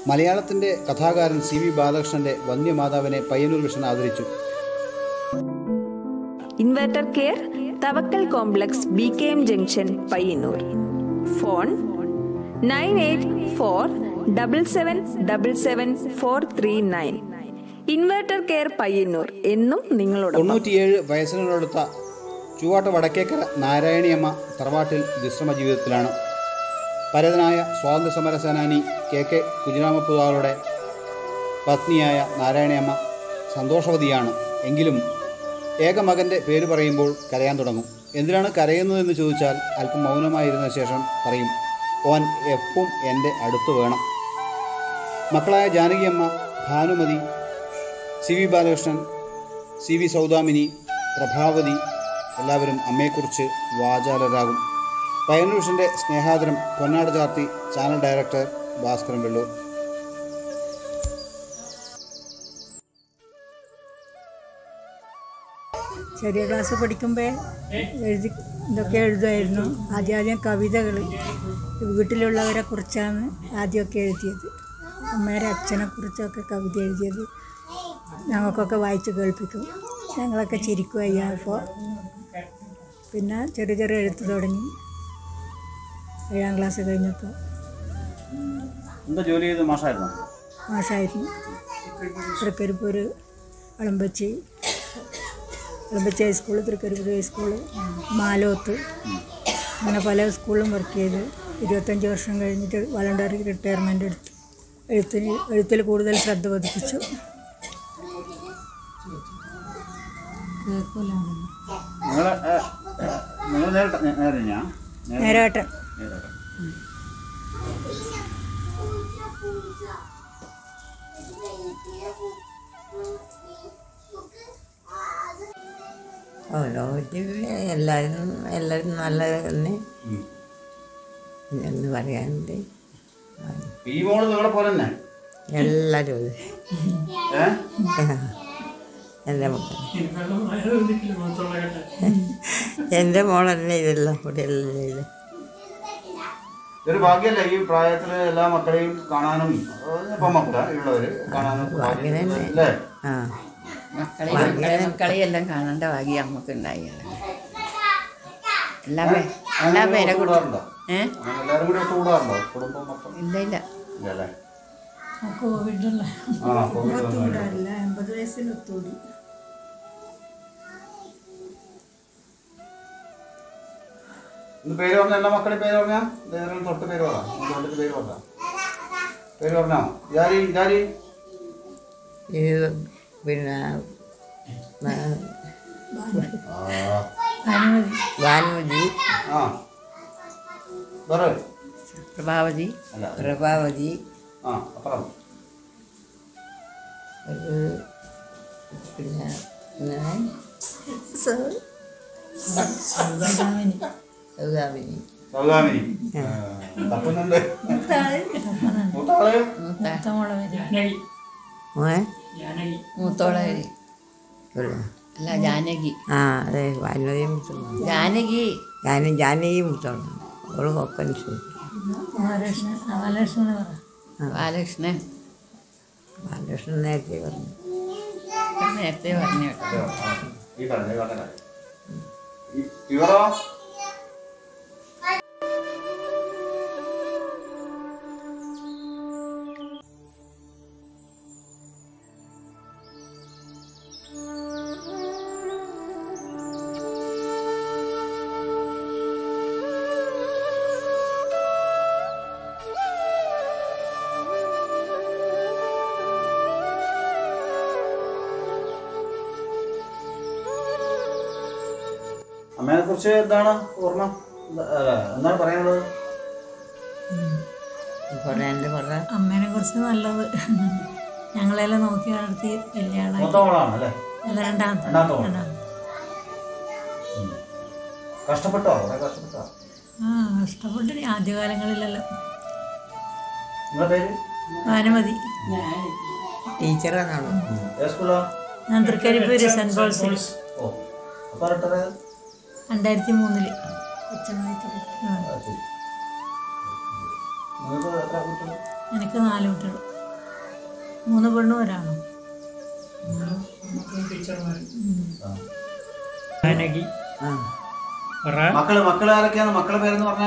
മലയാളത്തിൻ്റെ കഥാകാരൻ C V ബാലകൃഷ്ണൻ്റെ വന്യമാതാവിനെ പയ്യന്നൂർ വിഷൻ ആദരിച്ചു. Inverter care, Thavakkal complex, BKM junction, Payyanur. Phone 9847777439. Inverter care Payyanur എന്നും നിങ്ങളോട്. 97 വയസ്സിനടുത്ത ചൂവാട്ട് വടക്കേക്കര നാരായണിയമ്മ തറവാട്ടിൽ വിശ്രമ ജീവിതത്തിലാണ്. പരതനായ സ്വാതന്ത്ര്യസമര സേനാനി KK കുഞ്ഞിരാമപ്പുതാളുടെ പത്നിയായ നാരായണിയമ്മ സന്തോഷവതിയാണ്. എങ്കിലും ഏകമകൻ്റെ പേര് പറയുമ്പോൾ കരയാൻ തുടങ്ങും. എന്തിനാണ് കരയുന്നതെന്ന് ചോദിച്ചാൽ അല്പം മൗനമായിരുന്ന ശേഷം പറയും, ഓൻ എപ്പം എൻ്റെ അടുത്ത് വേണം. മക്കളായ ജാനകിയമ്മ, ഭാനുമതി, CV ബാലകൃഷ്ണൻ, CV സൗദാമിനി, പ്രഭാവതി എല്ലാവരും അമ്മയെക്കുറിച്ച് വാചാലരാകും. പയ്യന്നൂർ വിഷൻ്റെ സ്നേഹാദരം പൊന്നാട് ചാർത്തി ചാനൽ ഡയറക്ടർ ഭാസ്കരൻ വെള്ളൂർ. ചെറിയ ക്ലാസ് പഠിക്കുമ്പോൾ ഇതൊക്കെ എഴുതുമായിരുന്നു. ആദ്യം കവിതകൾ വീട്ടിലുള്ളവരെ കുറിച്ചാണ് ആദ്യമൊക്കെ എഴുതിയത്. അമ്മയുടെ അച്ഛനെ കുറിച്ചൊക്കെ കവിത എഴുതിയത് ഞങ്ങൾക്കൊക്കെ വായിച്ച് കേൾപ്പിക്കും. ഞങ്ങളൊക്കെ ചിരിക്കും അയ്യാപ്പോൾ. പിന്നെ ചെറിയ ചെറിയ എഴുത്ത് തുടങ്ങി 7ാം ക്ലാസ് കഴിഞ്ഞപ്പോൾ. ജോലി ചെയ്ത് മാഷായിരുന്നു. തൃക്കരിപ്പൂർ അളമ്പച്ചി ഹൈസ്കൂള്, തൃക്കരിപ്പൂർ ഹൈസ്കൂള്, മാലോത്ത്, അങ്ങനെ പല സ്കൂളിലും വർക്ക് ചെയ്ത് 25 വർഷം കഴിഞ്ഞിട്ട് വളണ്ടറി റിട്ടയർമെൻ്റ് എടുത്തു. എഴുത്തിൽ കൂടുതൽ ശ്രദ്ധ പതിപ്പിച്ചു. നേരാട്ടൻ. എല്ലാവരും നല്ലത് തന്നെ എന്ന് പറയാനുണ്ട്. എല്ലാവരും എൻ്റെ മോളല്ലേ ഇതെല്ലാം കൂടി എല്ലാം ഇത് ഇതൊരു ഭാഗ്യമല്ല ഈ പ്രായത്തിൽ എല്ലാ മക്കളെയും കാണാനും ഭാഗ്യനല്ലേ. മക്കളെയെല്ലാം കാണേണ്ട ഭാഗ്യം നമുക്ക് ഉണ്ടായി. എല്ലാ പേരെ ഇല്ല കോവിഡുള്ള 80 വയസ്സിൽ ഒത്തുകൂടി. പേര് പറഞ്ഞ എല്ലാ മക്കളുടെ പേര് പറഞ്ഞാ തൊട്ട് പേര് പറയാം. പേര് പറഞ്ഞോ. പിന്നെ ഭാനുമതി, പ്രഭാവതി, പിന്നെ സൗദാമിനി. മൂത്തോളെ അല്ല ജാനകി. അതെ, ഭാനുമതി ജാനകി മൂത്തോളം. അവളും ഒക്കെ ബാലകൃഷ്ണൻ നേരത്തെ പറഞ്ഞു. അമ്മേനെ കുറിച്ച് എന്താണ് ഓർമ്മ, എന്താണ് പറയാനുള്ളത്? അമ്മേനെ കുറിച്ച് നല്ലത്. ഞങ്ങളെല്ലാം നോക്കി നടത്തി കല്യാണം. കഷ്ടപ്പെട്ടോ? കഷ്ടപ്പെട്ടു ആദ്യകാലങ്ങളിലെല്ലാം. പേര് ഭാനുമതി. ടീച്ചറാണോ? ഞാൻ തൃക്കരിപ്പൂര് സെന്റ് പോൾസിൽ 2003 എനിക്ക് 4 കുട്ടികൾ. 3 പെണ്ണും ഒരാണും. ജാനകി ആ മക്കള് ആരൊക്കെയാണ്? മക്കളെ പേരെന്ന് പറഞ്ഞേ.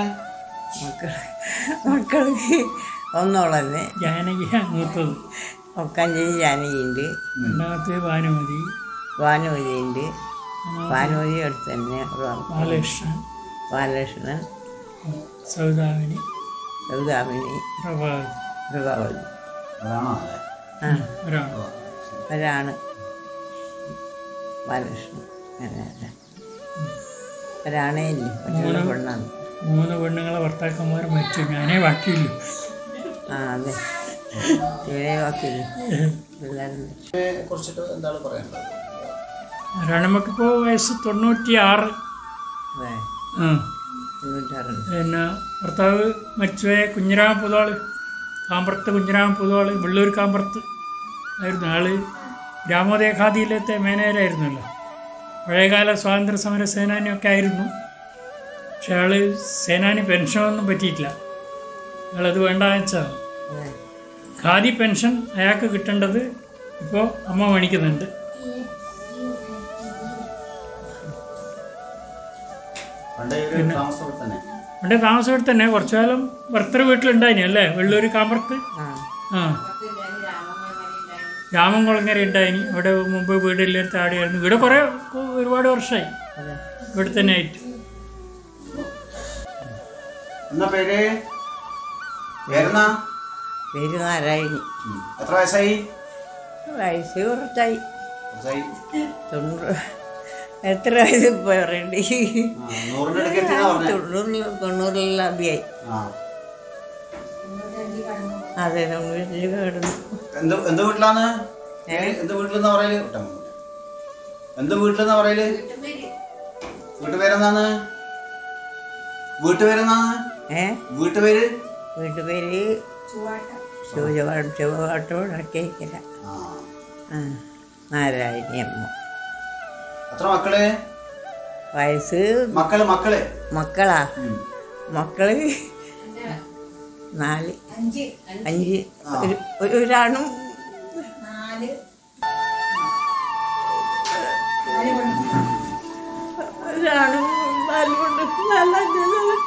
മക്കൾക്ക് ഒന്നോളന്നെ ജാനകിയാണ് മൂത്തത്. ഒക്കാഞ്ചേരി ജാനകിയുണ്ട്, രണ്ടാമത്തെ ഭാനുമതി, ഭാനുമതിയുണ്ട്. ഭാനുമതി അടുത്ത് തന്നെ ബാലകൃഷ്ണൻ, ബാലകൃഷ്ണൻ, സൗദാമിനി, സൗദാമിനി, പ്രഭാവതി. പ്രഭാവതി. അതാണോ? ആ ഒരാണ്. ഒരാണ് ബാലകൃഷ്ണൻ. ഒരാണേ ഇല്ല, ഒറ്റ പെണ്ണാണ്. 3 പെണ്ണുങ്ങളെ ഭർത്താക്കന്മാർ മരിച്ചു. ഞാനേ ബാക്കിയില്ല. ആ അതെ, തീരെ ബാക്കിയില്ല, എല്ലാവരും കുറിച്ചിട്ട് എന്താണ് പറയേണ്ടത്? നമുക്കിപ്പോൾ വയസ്സ് 96. അതെ ആ 96. പിന്നെ ഭർത്താവ് മരിച്ചുപോയ കുഞ്ഞിരാമ പുതാള്, കാമ്പറത്ത് കുഞ്ഞിരാമ പുതാള്, വെള്ളൂർ കാമ്പറത്ത് ആയിരുന്നു. ആള് ഗ്രാമോദയ ഖാദിയിലത്തെ മാനേജരായിരുന്നല്ലോ. പഴയകാല സ്വാതന്ത്ര്യ സമര സേനാനിയൊക്കെ ആയിരുന്നു. പക്ഷെ ആള് സേനാനി പെൻഷനൊന്നും പറ്റിയിട്ടില്ല. അയാളത് വേണ്ടാന്ന് വെച്ചാൽ ഖാദി പെൻഷൻ അയാൾക്ക് കിട്ടേണ്ടത് ഇപ്പോൾ അമ്മ മേടിക്കുന്നുണ്ട്. പണ്ടേ താമസം തന്നെ കുറച്ചു കാലം ഭർത്തൃ വീട്ടിലുണ്ടായിനി അല്ലേ, വെള്ളൂർ കാമ്പറത്ത്. ആ രാമൻകുളങ്ങര ഉണ്ടായിനി. അവിടെ മുമ്പ് വീടില്ലാത്ത ആടെയായിരുന്നു. ഇവിടെ കുറേ ഒരുപാട് വർഷമായി ഇവിടെ തന്നെ ആയിട്ട്. പേര് നാരായണി. എത്ര വയസ്സായി? വയസ്സ് കുറച്ചായി. 90. എത്ര വയസ്സ് ഇപ്പോൾ പറയണ്ടേ? 90 അധികമായി. അതെ 90 കിടന്നു. എന്ത് വീട്ടിലാന്ന്? എന്ത് വീട്ടിലെന്നാ പറയല്? എന്ത് വീട്ടിലെന്നാ പറയല്? വീട്ടുപേരെന്നാണ്? വീട്ടുപേരെന്നാണ്? വീട്ടുപേര് ചുവട്ടോടക്കേക്കല. നാരായണി അമ്മ. എത്ര മക്കള്? വയസ്സ് മക്കളാ? മക്കള് 4, 5. ഒരാണും 4 ഒരാണും 4 കൊണ്ട് 4